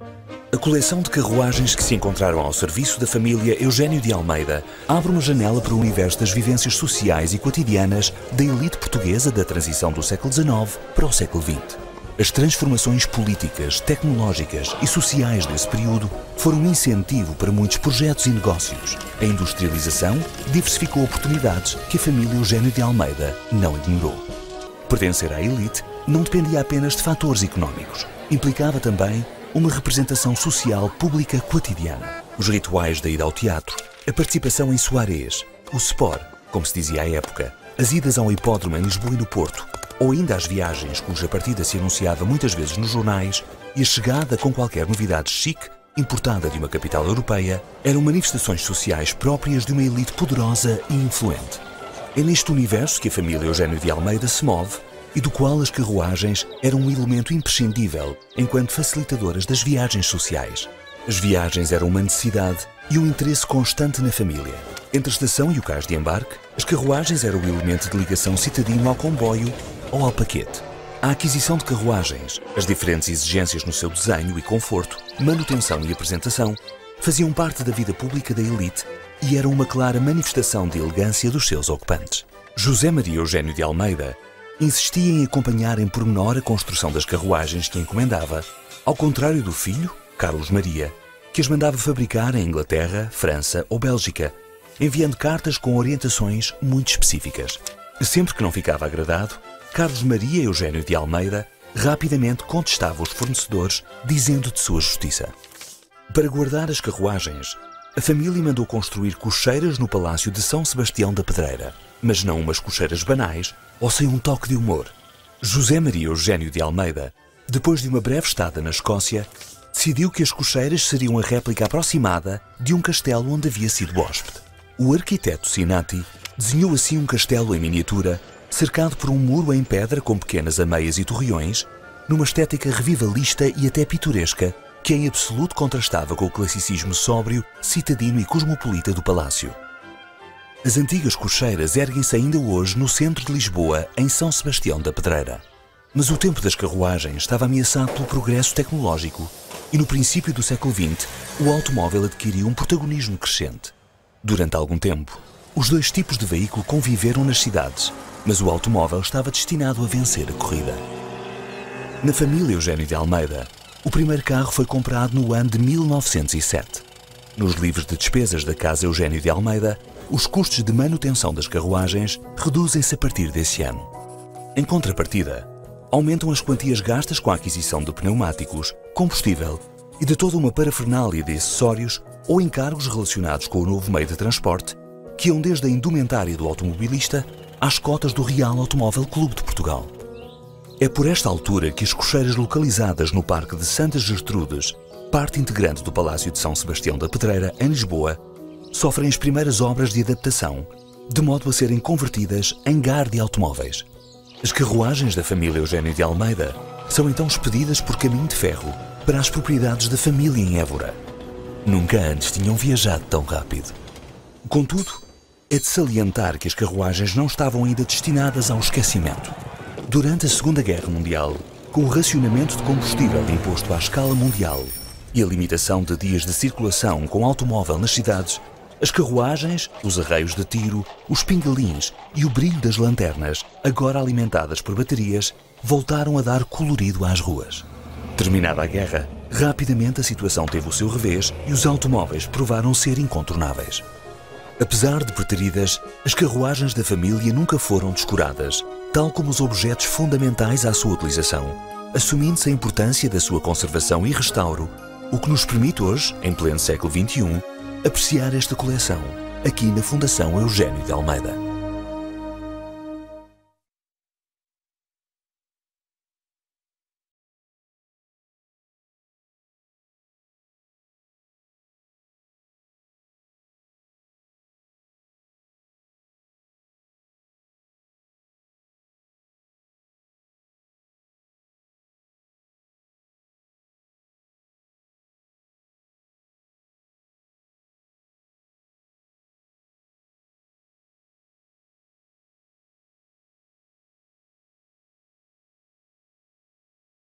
A coleção de carruagens que se encontraram ao serviço da família Eugênio de Almeida abre uma janela para o universo das vivências sociais e cotidianas da elite portuguesa da transição do século XIX para o século XX. As transformações políticas, tecnológicas e sociais desse período foram um incentivo para muitos projetos e negócios. A industrialização diversificou oportunidades que a família Eugênio de Almeida não ignorou. Pertencer à elite não dependia apenas de fatores económicos. Implicava também uma representação social pública cotidiana. Os rituais da ida ao teatro, a participação em soirées, o sport, como se dizia à época, as idas ao hipódromo em Lisboa e no Porto, ou ainda as viagens cuja partida se anunciava muitas vezes nos jornais e a chegada com qualquer novidade chique, importada de uma capital europeia, eram manifestações sociais próprias de uma elite poderosa e influente. É neste universo que a família Eugênio de Almeida se move e do qual as carruagens eram um elemento imprescindível enquanto facilitadoras das viagens sociais. As viagens eram uma necessidade e um interesse constante na família. Entre a estação e o cais de embarque, as carruagens eram o elemento de ligação citadino ao comboio ou ao paquete. A aquisição de carruagens, as diferentes exigências no seu desenho e conforto, manutenção e apresentação, faziam parte da vida pública da elite e eram uma clara manifestação de elegância dos seus ocupantes. José Maria Eugênio de Almeida insistia em acompanhar em pormenor a construção das carruagens que encomendava, ao contrário do filho, Carlos Maria, que as mandava fabricar em Inglaterra, França ou Bélgica, enviando cartas com orientações muito específicas. Sempre que não ficava agradado, Carlos Maria Eugênio de Almeida rapidamente contestava os fornecedores, dizendo de sua justiça. Para guardar as carruagens, a família mandou construir cocheiras no Palácio de São Sebastião da Pedreira, mas não umas cocheiras banais ou sem um toque de humor. José Maria Eugênio de Almeida, depois de uma breve estada na Escócia, decidiu que as cocheiras seriam a réplica aproximada de um castelo onde havia sido hóspede. O arquiteto Sinati desenhou assim um castelo em miniatura, cercado por um muro em pedra com pequenas ameias e torreões, numa estética revivalista e até pitoresca, que em absoluto contrastava com o classicismo sóbrio, citadino e cosmopolita do palácio. As antigas cocheiras erguem-se ainda hoje no centro de Lisboa, em São Sebastião da Pedreira. Mas o tempo das carruagens estava ameaçado pelo progresso tecnológico e no princípio do século XX o automóvel adquiriu um protagonismo crescente. Durante algum tempo, os dois tipos de veículo conviveram nas cidades, mas o automóvel estava destinado a vencer a corrida. Na família Eugênio de Almeida, o primeiro carro foi comprado no ano de 1907. Nos livros de despesas da Casa Eugênio de Almeida, os custos de manutenção das carruagens reduzem-se a partir desse ano. Em contrapartida, aumentam as quantias gastas com a aquisição de pneumáticos, combustível e de toda uma parafernália de acessórios ou encargos relacionados com o novo meio de transporte, que iam desde a indumentária do automobilista às cotas do Real Automóvel Clube de Portugal. É por esta altura que as cocheiras localizadas no Parque de Santa Gertrudes, parte integrante do Palácio de São Sebastião da Pedreira, em Lisboa, sofrem as primeiras obras de adaptação, de modo a serem convertidas em gar de automóveis. As carruagens da família Eugênio de Almeida são então expedidas por caminho de ferro para as propriedades da família em Évora. Nunca antes tinham viajado tão rápido. Contudo, é de salientar que as carruagens não estavam ainda destinadas ao esquecimento. Durante a Segunda Guerra Mundial, com o racionamento de combustível imposto à escala mundial e a limitação de dias de circulação com automóvel nas cidades, as carruagens, os arreios de tiro, os pingalins e o brilho das lanternas, agora alimentadas por baterias, voltaram a dar colorido às ruas. Terminada a guerra, rapidamente a situação teve o seu revés e os automóveis provaram ser incontornáveis. Apesar de preteridas, as carruagens da família nunca foram descuradas, tal como os objetos fundamentais à sua utilização, assumindo-se a importância da sua conservação e restauro, o que nos permite hoje, em pleno século XXI, apreciar esta coleção, aqui na Fundação Eugênio de Almeida.